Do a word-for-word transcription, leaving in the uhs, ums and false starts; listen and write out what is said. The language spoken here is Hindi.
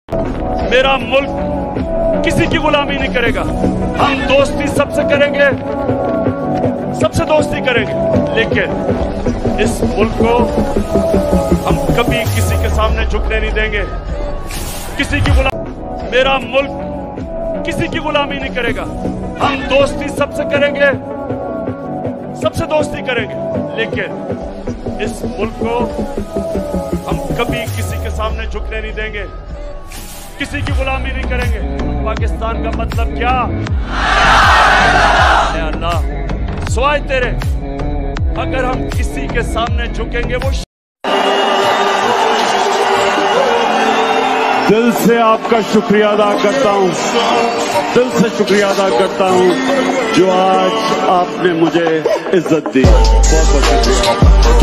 मेरा मुल्क किसी की गुलामी नहीं करेगा। हम दोस्ती सबसे करेंगे, सबसे दोस्ती करेंगे, लेकिन इस मुल्क को हम कभी किसी के सामने झुकने नहीं देंगे। किसी की गुलामी, मेरा मुल्क किसी की गुलामी नहीं करेगा। हम दोस्ती सबसे करेंगे, सबसे दोस्ती करेंगे, लेकिन इस मुल्क को हम कभी किसी के सामने झुकने नहीं देंगे। किसी की गुलामी नहीं करेंगे। पाकिस्तान का मतलब क्या? अल्लाह सुआए तेरे, अगर हम किसी के सामने झुकेंगे वो दिल से आपका शुक्रिया अदा करता हूं, दिल से शुक्रिया अदा करता हूं जो आज आपने मुझे इज्जत दी। बहुत बहुत शुक्रिया।